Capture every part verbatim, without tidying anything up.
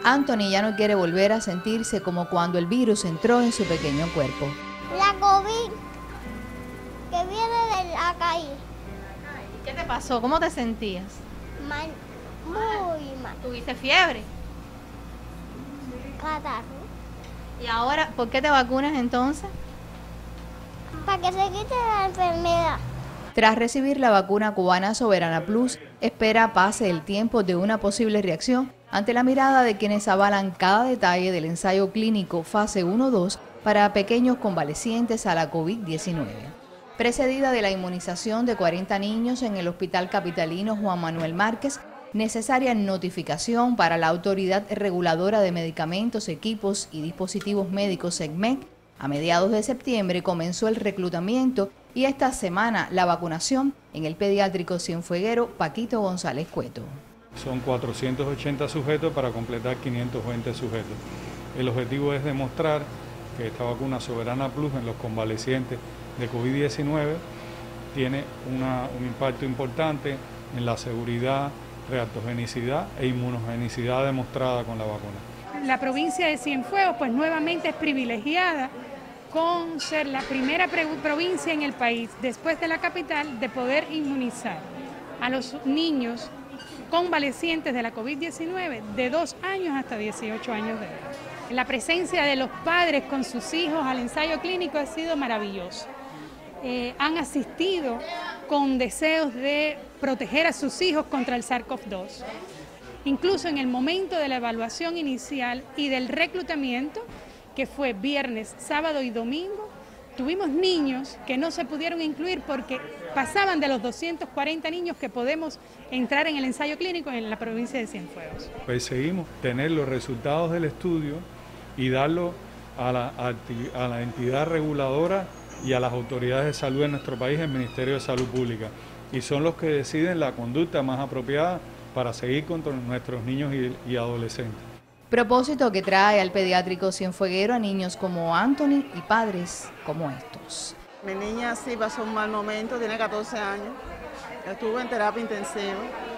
Anthony ya no quiere volver a sentirse como cuando el virus entró en su pequeño cuerpo. La COVID que viene de la calle. ¿Qué te pasó? ¿Cómo te sentías? Mal, muy mal. ¿Tuviste fiebre? Catarro. ¿Y ahora por qué te vacunas entonces? Para que se quite la enfermedad. Tras recibir la vacuna cubana Soberana Plus, espera pase el tiempo de una posible reacción ante la mirada de quienes avalan cada detalle del ensayo clínico fase uno dos para pequeños convalecientes a la COVID diecinueve. Precedida de la inmunización de cuarenta niños en el Hospital Capitalino Juan Manuel Márquez, necesaria notificación para la Autoridad Reguladora de Medicamentos, Equipos y Dispositivos Médicos SECMED, a mediados de septiembre comenzó el reclutamiento y esta semana la vacunación en el pediátrico Cienfueguero Paquito González Cueto. Son cuatrocientos ochenta sujetos para completar quinientos veinte sujetos. El objetivo es demostrar que esta vacuna Soberana Plus en los convalecientes de COVID diecinueve tiene una, un impacto importante en la seguridad, reactogenicidad e inmunogenicidad demostrada con la vacuna. La provincia de Cienfuegos pues nuevamente es privilegiada con ser la primera provincia en el país, después de la capital, de poder inmunizar a los niños convalecientes de la COVID diecinueve de dos años hasta dieciocho años de edad. La presencia de los padres con sus hijos al ensayo clínico ha sido maravillosa. Eh, han asistido con deseos de proteger a sus hijos contra el SARS-CoV dos. Incluso en el momento de la evaluación inicial y del reclutamiento, que fue viernes, sábado y domingo, tuvimos niños que no se pudieron incluir porque pasaban de los doscientos cuarenta niños que podemos entrar en el ensayo clínico en la provincia de Cienfuegos. Perseguimos tener los resultados del estudio y darlo a la, a la entidad reguladora y a las autoridades de salud en nuestro país, el Ministerio de Salud Pública, y son los que deciden la conducta más apropiada para seguir contra nuestros niños y, y adolescentes. Propósito que trae al pediátrico Cienfueguero a niños como Anthony y padres como estos. Mi niña sí pasó un mal momento, tiene catorce años, estuvo en terapia intensiva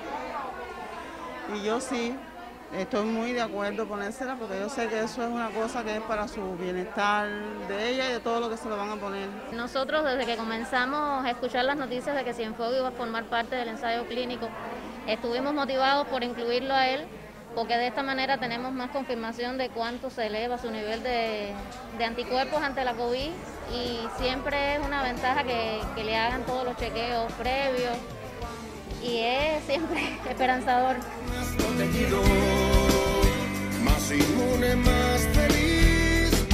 y yo sí estoy muy de acuerdo ponérsela porque yo sé que eso es una cosa que es para su bienestar de ella y de todo lo que se lo van a poner. Nosotros desde que comenzamos a escuchar las noticias de que Cienfuegos iba a formar parte del ensayo clínico, estuvimos motivados por incluirlo a él, porque de esta manera tenemos más confirmación de cuánto se eleva su nivel de, de anticuerpos ante la COVID y siempre es una ventaja que, que le hagan todos los chequeos previos y es siempre esperanzador. Más protegido, más inmune, más feliz.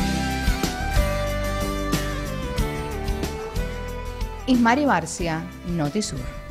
Ismari Barcia, Notisur.